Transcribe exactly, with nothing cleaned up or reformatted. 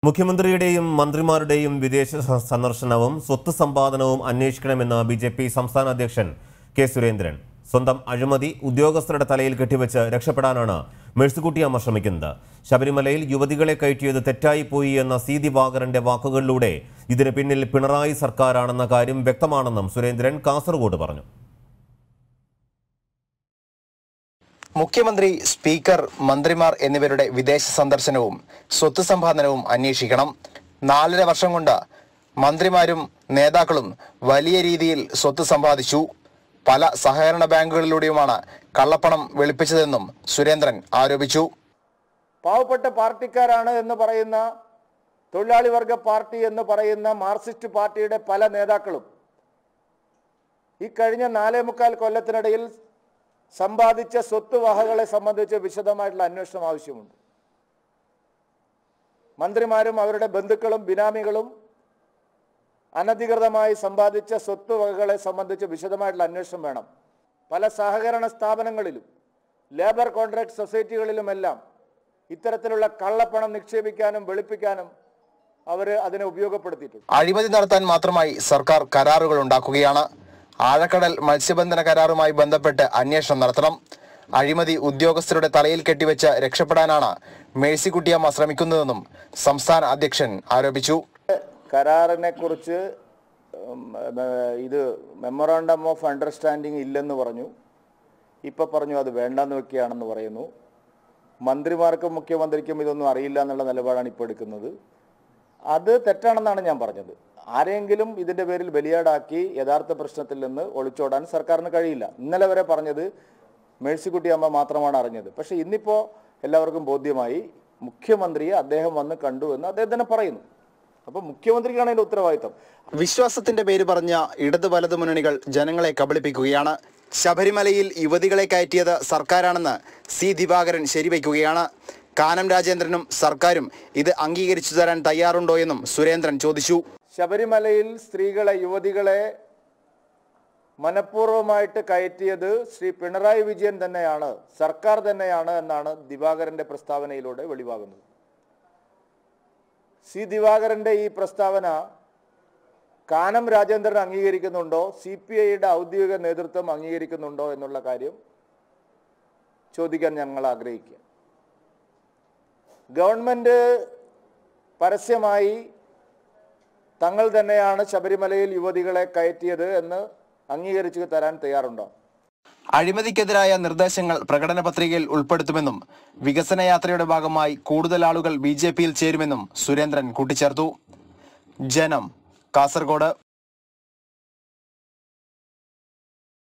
മുഖ്യമന്ത്രിയുടെയും മന്ത്രിമാരുടെയും വിദേശ സന്ദർശനവും സ്വത്ത് സമ്പാദനവും അന്വേഷിക്കണമെന്ന് ബി ജെ പി സംസ്ഥാന അധ്യക്ഷൻ കെ സുരേന്ദ്രൻ. സ്വന്തം അഴിമതി ഉദ്യോഗസ്ഥരുടെ തലയിൽ കെട്ടിവെച്ച് രക്ഷപ്പെടാനാണ് മേഴ്സിക്കുട്ടിയമ്മ ശ്രമിക്കുന്നത്. ശബരിമലയിൽ യുവതികളെ കയറ്റിയത് തെറ്റായിപ്പോയി എന്ന സി ദിവാകരന്റെ വാക്കുകളിലൂടെ ഇതിന് പിന്നിൽ പിണറായി സർക്കാരാണെന്ന കാര്യം വ്യക്തമാണെന്നും സുരേന്ദ്രൻ കാസർഗോഡ് പറഞ്ഞു. മുഖ്യമന്ത്രി, സ്പീക്കർ, മന്ത്രിമാർ എന്നിവരുടെ വിദേശ സന്ദർശനവും സ്വത്ത് സമ്പാദനവും അന്വേഷിക്കണം. നാലര വർഷം കൊണ്ട് മന്ത്രിമാരും നേതാക്കളും വലിയ രീതിയിൽ സ്വത്ത് സമ്പാദിച്ചു. പല സഹകരണ ബാങ്കുകളിലൂടെയുമാണ് കള്ളപ്പണം വെളുപ്പിച്ചതെന്നും സുരേന്ദ്രൻ ആരോപിച്ചു. പാവപ്പെട്ട പാർട്ടിക്കാരാണ് എന്ന് പറയുന്ന തൊഴിലാളി വർഗ പാർട്ടി എന്ന് പറയുന്ന മാർക്സിസ്റ്റ് പാർട്ടിയുടെ പല നേതാക്കളും ഈ കഴിഞ്ഞ നാലേ മുക്കാൽ കൊല്ലത്തിനിടയിൽ സമ്പാദിച്ച സ്വത്ത് വകകളെ സംബന്ധിച്ച് വിശദമായിട്ടുള്ള അന്വേഷണം ആവശ്യമുണ്ട്. മന്ത്രിമാരും അവരുടെ ബന്ധുക്കളും ബിനാമികളും അനധികൃതമായി സമ്പാദിച്ച സ്വത്ത് വകകളെ സംബന്ധിച്ച് വിശദമായിട്ടുള്ള അന്വേഷണം വേണം. പല സഹകരണ സ്ഥാപനങ്ങളിലും ലേബർ കോൺട്രാക്ട് സൊസൈറ്റികളിലുമെല്ലാം ഇത്തരത്തിലുള്ള കള്ളപ്പണം നിക്ഷേപിക്കാനും വെളുപ്പിക്കാനും അവർ അതിനെ ഉപയോഗപ്പെടുത്തിയിട്ടുണ്ട്. അഴിമതി നടത്താൻ മാത്രമായി സർക്കാർ കരാറുകൾ ഉണ്ടാക്കുകയാണ്. ആഴക്കടൽ മത്സ്യബന്ധന കരാറുമായി ബന്ധപ്പെട്ട് അന്വേഷണം നടത്തണം. അഴിമതി ഉദ്യോഗസ്ഥരുടെ തലയിൽ കെട്ടിവെച്ച് രക്ഷപ്പെടാനാണ് മേഴ്സിക്കുട്ടിയമ്മ ശ്രമിക്കുന്നതെന്നും സംസ്ഥാന അധ്യക്ഷൻ ആരോപിച്ചു. കരാറിനെ കുറിച്ച് ഇത് മെമ്മോറാണ്ടം ഓഫ് അണ്ടർസ്റ്റാൻഡിങ് ഇല്ലെന്ന് പറഞ്ഞു. ഇപ്പം പറഞ്ഞു അത് വേണ്ടെന്ന് വെക്കുകയാണെന്ന് പറയുന്നു. മന്ത്രിമാർക്കും മുഖ്യമന്ത്രിക്കും ഇതൊന്നും അറിയില്ല എന്നുള്ള നിലപാടാണ് ഇപ്പോൾ എടുക്കുന്നത്. അത് തെറ്റാണെന്നാണ് ഞാൻ പറഞ്ഞത്. ആരെങ്കിലും ഇതിൻ്റെ പേരിൽ ബലിയാടാക്കി യഥാർത്ഥ പ്രശ്നത്തിൽ നിന്ന് ഒളിച്ചോടാൻ സർക്കാരിന് കഴിയില്ല. ഇന്നലെ വരെ പറഞ്ഞത് മേഴ്സിക്കുട്ടിയമ്മ മാത്രമാണ് അറിഞ്ഞത്. പക്ഷേ ഇന്നിപ്പോൾ എല്ലാവർക്കും ബോധ്യമായി. മുഖ്യമന്ത്രിയെ അദ്ദേഹം വന്ന് കണ്ടു എന്ന് അദ്ദേഹം തന്നെ പറയുന്നു. അപ്പോൾ മുഖ്യമന്ത്രിക്കാണ് അതിൻ്റെ ഉത്തരവാദിത്തം. വിശ്വാസത്തിന്റെ പേര് പറഞ്ഞ ഇടത് വലതു മുന്നണികൾ ജനങ്ങളെ കബളിപ്പിക്കുകയാണ്. ശബരിമലയിൽ യുവതികളെ കയറ്റിയത് സർക്കാരാണെന്ന് സി ദിവാകരൻ ശരിവയ്ക്കുകയാണ്. കാനം രാജേന്ദ്രനും സർക്കാരും ഇത് അംഗീകരിച്ചു തരാൻ തയ്യാറുണ്ടോ എന്നും സുരേന്ദ്രൻ ചോദിച്ചു. ശബരിമലയിൽ സ്ത്രീകളെ യുവതികളെ മനഃപൂർവ്വമായിട്ട് കയറ്റിയത് ശ്രീ പിണറായി വിജയൻ തന്നെയാണ്, സർക്കാർ തന്നെയാണ് എന്നാണ് ദിവാകരന്റെ പ്രസ്താവനയിലൂടെ വെളിവാകുന്നത്. സി ദിവാകരന്റെ ഈ പ്രസ്താവന കാനം രാജേന്ദ്രൻ അംഗീകരിക്കുന്നുണ്ടോ, സി പി ഐയുടെ ഔദ്യോഗിക നേതൃത്വം അംഗീകരിക്കുന്നുണ്ടോ എന്നുള്ള കാര്യം ചോദിക്കാൻ ഞങ്ങൾ ആഗ്രഹിക്കുക. ഗവൺമെന്റ് പരസ്യമായി തങ്ങൾ തന്നെയാണ് ശബരിമലയിൽ യുവതികളെ കയറ്റിയത് എന്ന് അംഗീകരിച്ചു തരാൻ തയ്യാറുണ്ടോ? അഴിമതിക്കെതിരായ നിർദ്ദേശങ്ങൾ പ്രകടന പത്രികയിൽ ഉൾപ്പെടുത്തുമെന്നും വികസന യാത്രയുടെ ഭാഗമായി കൂടുതൽ ആളുകൾ ബി ജെ പിയിൽ ചേരുമെന്നും സുരേന്ദ്രൻ കൂട്ടിച്ചേർത്തു. ജനം, കാസർഗോഡ്.